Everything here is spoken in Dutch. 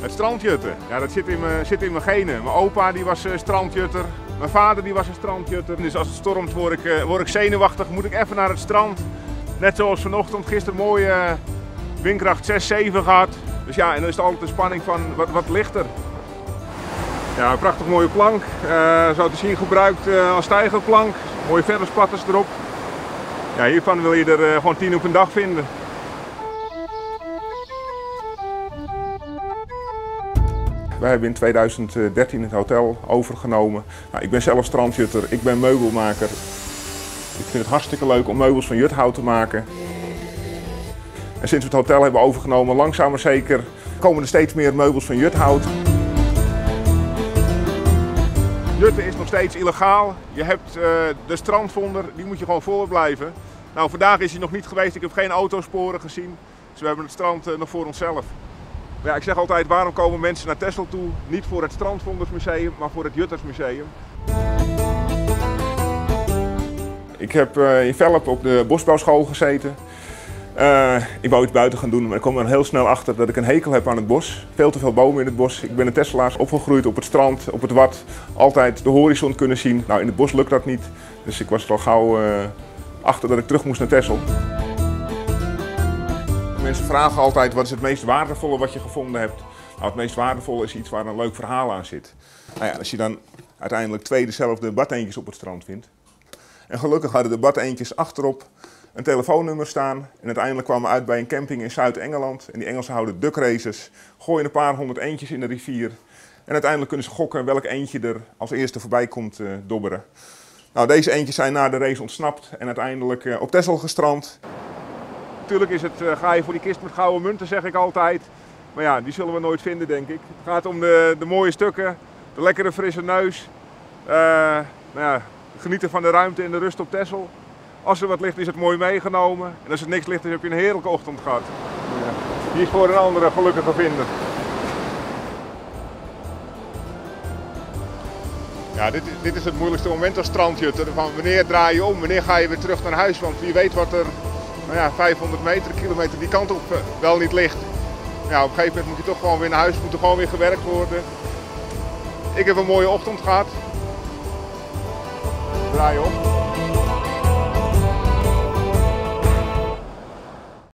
Het strandjutten, ja, dat zit in mijn genen. Mijn opa die was strandjutter, mijn vader die was een strandjutter. Dus als het stormt word ik zenuwachtig, moet ik even naar het strand. Net zoals vanochtend, gisteren mooie windkracht 6, 7 gehad. Dus ja, en dan is het altijd de spanning van wat ligt er. Ja, een prachtig mooie plank, zo te zien gebruikt als stijgerplank. Mooie verderspatters erop. Ja, hiervan wil je er gewoon 10 op een dag vinden. Wij hebben in 2013 het hotel overgenomen. Nou, ik ben zelf strandjutter, ik ben meubelmaker. Ik vind het hartstikke leuk om meubels van juthout te maken. En sinds we het hotel hebben overgenomen, langzaam maar zeker, komen er steeds meer meubels van juthout. Jutten is nog steeds illegaal. Je hebt de strandvonder, die moet je gewoon voorblijven. Nou, vandaag is hij nog niet geweest, ik heb geen autosporen gezien. Dus we hebben het strand nog voor onszelf. Ja, ik zeg altijd, waarom komen mensen naar Texel toe? Niet voor het Strandvondersmuseum, maar voor het Juttersmuseum. Ik heb in Velp op de bosbouwschool gezeten. Ik wou iets buiten gaan doen, maar ik kwam er heel snel achter dat ik een hekel heb aan het bos. Veel te veel bomen in het bos. Ik ben een Tesselaar, opgegroeid op het strand, op het Wad. Altijd de horizon kunnen zien. Nou, in het bos lukt dat niet. Dus ik was er al gauw achter dat ik terug moest naar Texel. Mensen vragen altijd, wat is het meest waardevolle wat je gevonden hebt? Nou, het meest waardevolle is iets waar een leuk verhaal aan zit. Nou ja, als je dan uiteindelijk 2 dezelfde badeentjes op het strand vindt. En gelukkig hadden de badeentjes achterop een telefoonnummer staan. En uiteindelijk kwamen we uit bij een camping in Zuid-Engeland. En die Engelsen houden duck races, gooien een paar 100 eendjes in de rivier. En uiteindelijk kunnen ze gokken welk eendje er als eerste voorbij komt dobberen. Nou, deze eendjes zijn na de race ontsnapt en uiteindelijk op Texel gestrand. Natuurlijk is het, ga je voor die kist met gouden munten, zeg ik altijd. Maar ja, die zullen we nooit vinden, denk ik. Het gaat om de mooie stukken, de lekkere frisse neus. Nou ja, genieten van de ruimte en de rust op Texel. Als er wat ligt, is het mooi meegenomen. En als er niks ligt, dan heb je een heerlijke ochtend gehad. Ja. Die is voor een andere gelukkige vinden. Ja, dit is het moeilijkste moment als strandjutter. Van wanneer draai je om, wanneer ga je weer terug naar huis? Want wie weet wat er 500 meter, kilometer die kant op wel niet ligt. Ja, op een gegeven moment moet je toch gewoon weer naar huis, moet er gewoon weer gewerkt worden. Ik heb een mooie ochtend gehad. Draai om.